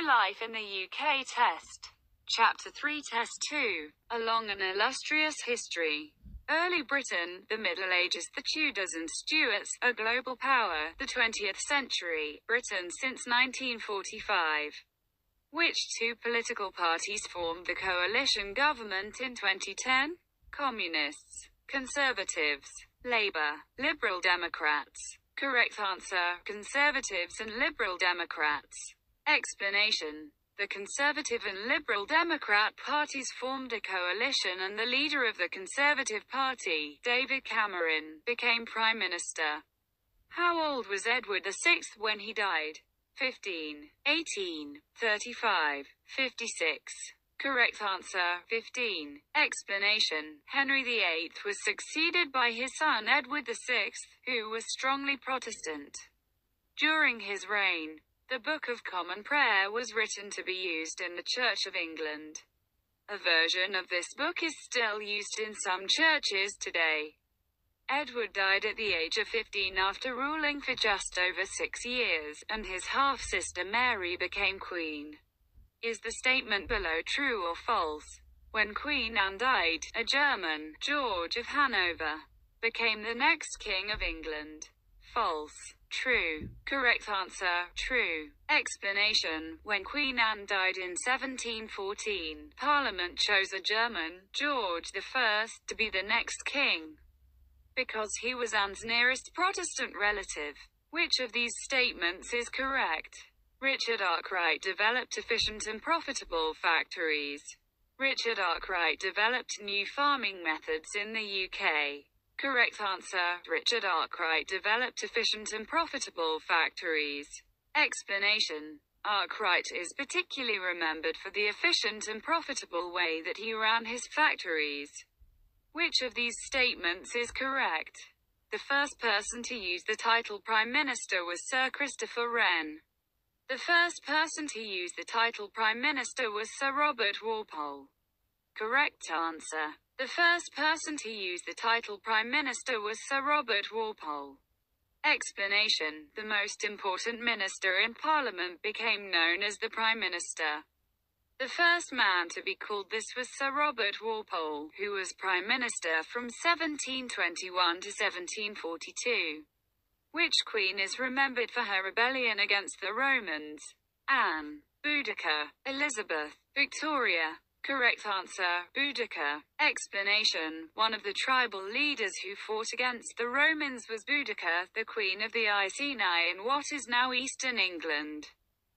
life in the UK test. Chapter 3 Test 2. A long and illustrious history. Early Britain, the Middle Ages, the Tudors and Stuarts, a global power, the 20th century, Britain since 1945. Which two political parties formed the coalition government in 2010? Communists, Conservatives, Labour, Liberal Democrats. Correct answer, Conservatives and Liberal Democrats. Explanation. The Conservative and Liberal Democrat parties formed a coalition and the leader of the Conservative Party, David Cameron, became Prime Minister. How old was Edward VI when he died? 15, 18, 35, 56. Correct answer, 15. Explanation. Henry VIII was succeeded by his son Edward VI, who was strongly Protestant. During his reign, the Book of Common Prayer was written to be used in the Church of England. A version of this book is still used in some churches today. Edward died at the age of 15 after ruling for just over 6 years, and his half-sister Mary became queen. Is the statement below true or false? When Queen Anne died, a German, George of Hanover, became the next king of England. False. True. Correct answer, true. Explanation. When Queen Anne died in 1714, Parliament chose a German, George I, to be the next king, because he was Anne's nearest Protestant relative. Which of these statements is correct? Richard Arkwright developed efficient and profitable factories. Richard Arkwright developed new farming methods in the UK. Correct answer, Richard Arkwright developed efficient and profitable factories. Explanation. Arkwright is particularly remembered for the efficient and profitable way that he ran his factories. Which of these statements is correct? The first person to use the title Prime Minister was Sir Christopher Wren. The first person to use the title Prime Minister was Sir Robert Walpole. Correct answer. The first person to use the title Prime Minister was Sir Robert Walpole. Explanation. The most important minister in Parliament became known as the Prime Minister. The first man to be called this was Sir Robert Walpole, who was Prime Minister from 1721 to 1742. Which queen is remembered for her rebellion against the Romans? Anne, Boudicca, Elizabeth, Victoria. Correct answer, Boudicca. Explanation. One of the tribal leaders who fought against the Romans was Boudicca, the queen of the Iceni in what is now eastern England.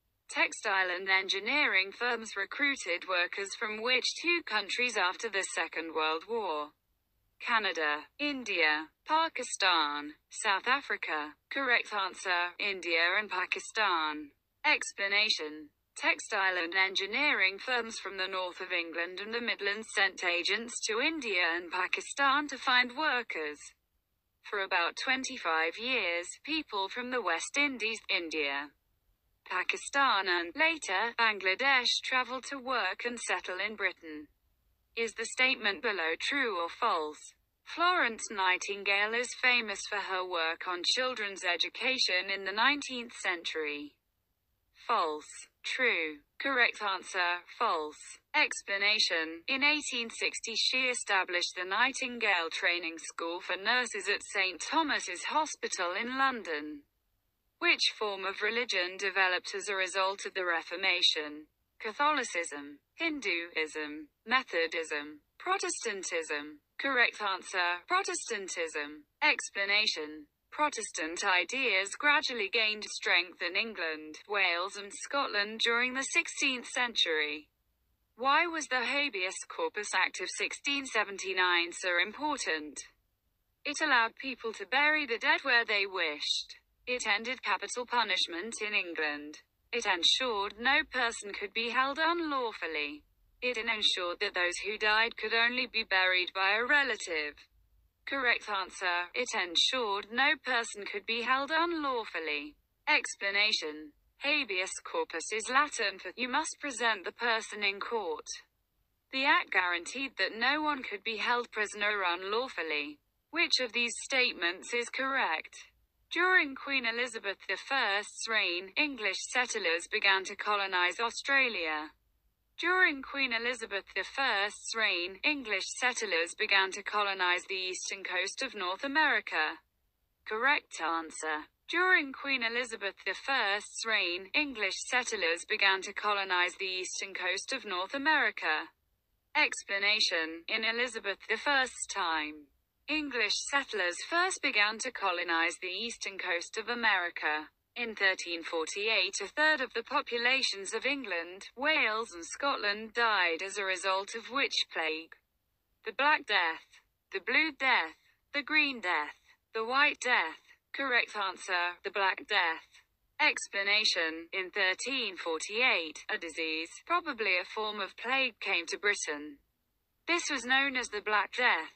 Textile and engineering firms recruited workers from which two countries after the Second World War? Canada, India, Pakistan, South Africa. Correct answer, India and Pakistan. Explanation. Textile and engineering firms from the north of England and the Midlands sent agents to India and Pakistan to find workers. For about 25 years, people from the West Indies, India, Pakistan and, later, Bangladesh traveled to work and settle in Britain. Is the statement below true or false? Florence Nightingale is famous for her work on children's education in the 19th century. False. True. Correct answer, false. Explanation. In 1860 she established the Nightingale Training School for Nurses at St. Thomas's Hospital in London. Which form of religion developed as a result of the Reformation? Catholicism, Hinduism, Methodism, Protestantism. Correct answer, Protestantism. Explanation. Protestant ideas gradually gained strength in England, Wales and Scotland during the 16th century. Why was the Habeas Corpus Act of 1679 so important? It allowed people to bury the dead where they wished. It ended capital punishment in England. It ensured no person could be held unlawfully. It ensured that those who died could only be buried by a relative. Correct answer. It ensured no person could be held unlawfully. Explanation. Habeas corpus is Latin for, you must present the person in court. The act guaranteed that no one could be held prisoner unlawfully. Which of these statements is correct? During Queen Elizabeth I's reign, English settlers began to colonize Australia. During Queen Elizabeth I's reign, English settlers began to colonize the eastern coast of North America. Correct answer. During Queen Elizabeth I's reign, English settlers began to colonize the eastern coast of North America. Explanation: in Elizabeth I's time, English settlers first began to colonize the eastern coast of America. In 1348, a third of the populations of England, Wales and Scotland died as a result of which plague? The Black Death, the Blue Death, the Green Death, the White Death. Correct answer: the Black Death. Explanation: in 1348, a disease, probably a form of plague, came to Britain. This was known as the Black Death.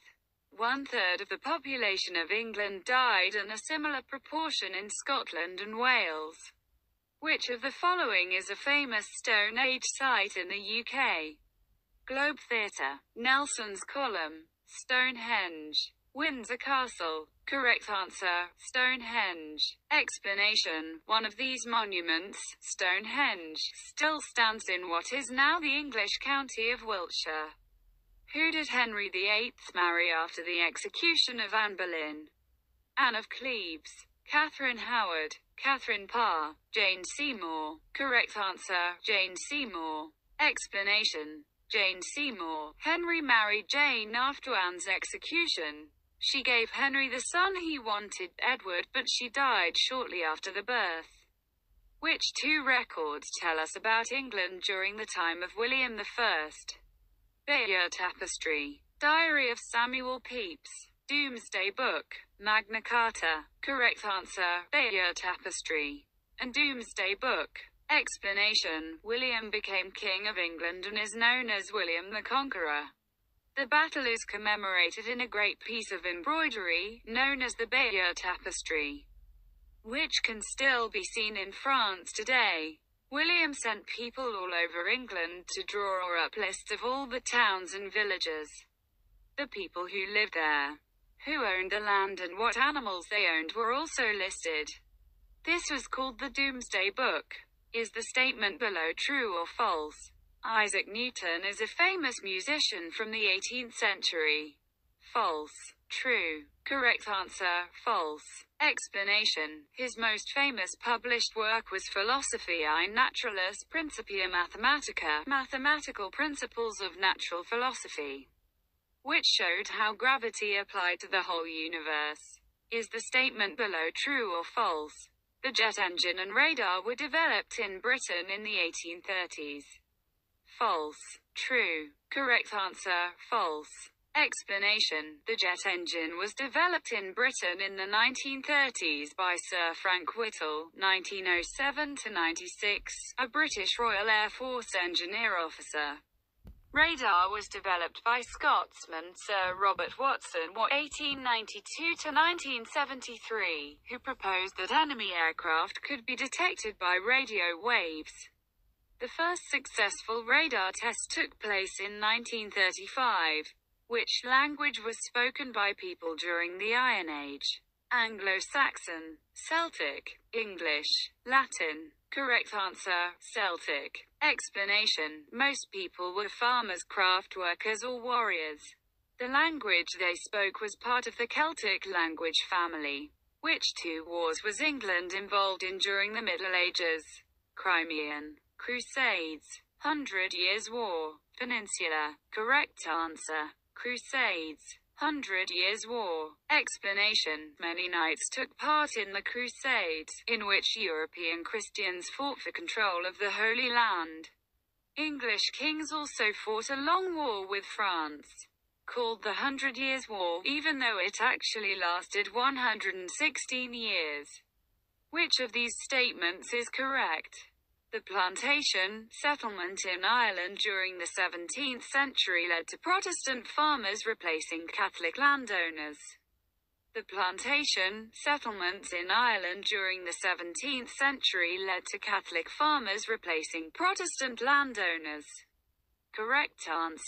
1/3 of the population of England died and a similar proportion in Scotland and Wales. Which of the following is a famous Stone Age site in the UK? Globe Theatre, Nelson's Column, Stonehenge, Windsor Castle. Correct answer: Stonehenge. Explanation: one of these monuments, Stonehenge, still stands in what is now the English county of Wiltshire. Who did Henry VIII marry after the execution of Anne Boleyn? Anne of Cleves, Catherine Howard, Catherine Parr, Jane Seymour. Correct answer: Jane Seymour. Explanation: Jane Seymour. Henry married Jane after Anne's execution. She gave Henry the son he wanted, Edward, but she died shortly after the birth. Which two records tell us about England during the time of William I? Bayeux Tapestry, Diary of Samuel Pepys, Domesday Book, Magna Carta. Correct answer: Bayeux Tapestry and Domesday Book. Explanation: William became King of England and is known as William the Conqueror. The battle is commemorated in a great piece of embroidery, known as the Bayeux Tapestry, which can still be seen in France today. William sent people all over England to draw up lists of all the towns and villages, the people who lived there, who owned the land and what animals they owned were also listed. This was called the Domesday Book. Is the statement below true or false? Isaac Newton is a famous musician from the 18th century. False. True. Correct answer: false. Explanation: his most famous published work was Philosophiae Naturalis Principia Mathematica, Mathematical Principles of Natural Philosophy, which showed how gravity applied to the whole universe. Is the statement below true or false? The jet engine and radar were developed in Britain in the 1830s. False. True. Correct answer: false. Explanation: the jet engine was developed in Britain in the 1930s by Sir Frank Whittle, 1907–96, a British Royal Air Force engineer officer. Radar was developed by Scotsman Sir Robert Watson, 1892–1973, who proposed that enemy aircraft could be detected by radio waves. The first successful radar test took place in 1935. Which language was spoken by people during the Iron Age? Anglo-Saxon, Celtic, English, Latin. Correct answer: Celtic. Explanation: most people were farmers, craft workers or warriors. The language they spoke was part of the Celtic language family. Which two wars was England involved in during the Middle Ages? Crimean, Crusades, 100 Years' War, Peninsular. Correct answer: Crusades. 100 Years' War. Explanation: many knights took part in the Crusades, in which European Christians fought for control of the Holy Land. English kings also fought a long war with France, called the 100 Years' War, even though it actually lasted 116 years. Which of these statements is correct? The plantation settlement in Ireland during the 17th century led to Protestant farmers replacing Catholic landowners. The plantation settlements in Ireland during the 17th century led to Catholic farmers replacing Protestant landowners. Correct answer: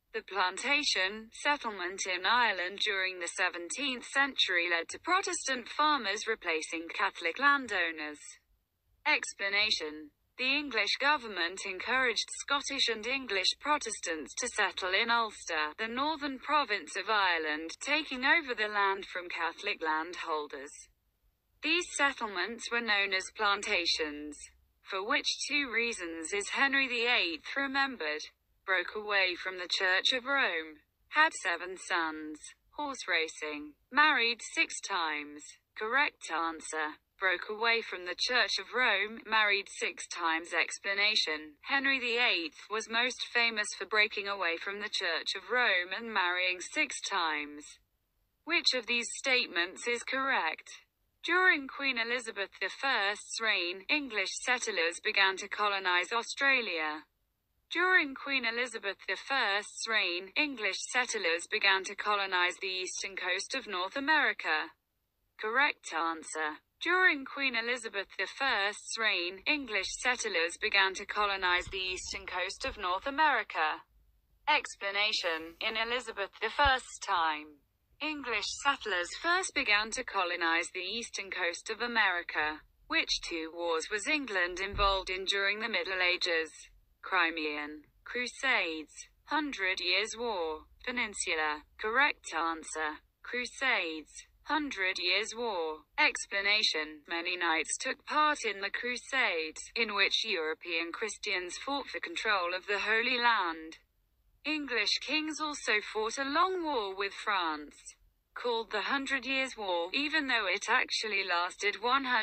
The plantation settlement in Ireland during the 17th century led to Protestant farmers replacing Catholic landowners. Explanation: the English government encouraged Scottish and English Protestants to settle in Ulster, the northern province of Ireland, taking over the land from Catholic landholders. These settlements were known as plantations, for which two reasons is Henry VIII remembered. Broke away from the Church of Rome. Had 7 sons. Horse racing. Married 6 times. Correct answer: broke away from the Church of Rome, married 6 times. Explanation: Henry VIII was most famous for breaking away from the Church of Rome and marrying 6 times. Which of these statements is correct? During Queen Elizabeth I's reign, English settlers began to colonize Australia. During Queen Elizabeth I's reign, English settlers began to colonize the eastern coast of North America. Correct answer: during Queen Elizabeth I's reign, English settlers began to colonize the eastern coast of North America. Explanation: in Elizabeth I's time, English settlers first began to colonize the eastern coast of America. Which 2 wars was England involved in during the Middle Ages? Crimean, Crusades, 100 Years' War, Peninsular. Correct answer: Crusades, 100 Years' War. Explanation: many knights took part in the Crusades, in which European Christians fought for control of the Holy Land. English kings also fought a long war with France, called the 100 Years' War, even though it actually lasted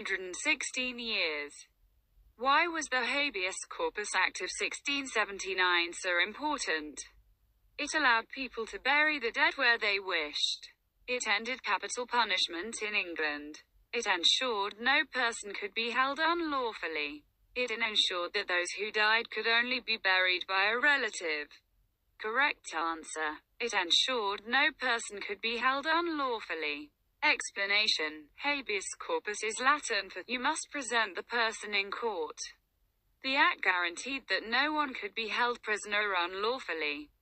116 years. Why was the Habeas Corpus Act of 1679 so important? It allowed people to bury the dead where they wished. It ended capital punishment in England. It ensured no person could be held unlawfully. It ensured that those who died could only be buried by a relative. Correct answer: it ensured no person could be held unlawfully. Explanation: habeas corpus is Latin for "you must present the person in court." The act guaranteed that no one could be held prisoner unlawfully.